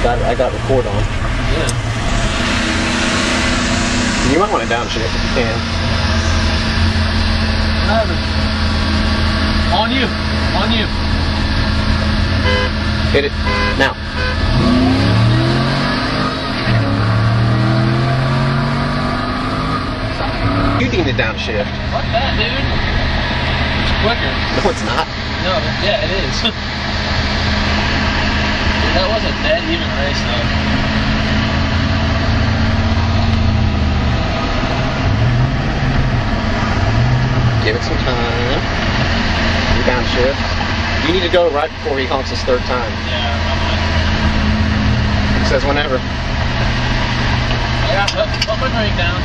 I got record on. Good. You might want to downshift if you can. On you. On you. Hit it. Now. You need to downshift. Fuck that, dude. It's quicker. No, it's not. No, yeah, it is. Dude, that was a dead even race, though. Give it some time. You downshift. You need to go right before he honks his third time. Yeah, probably. He says whenever. Yeah, put my brake down.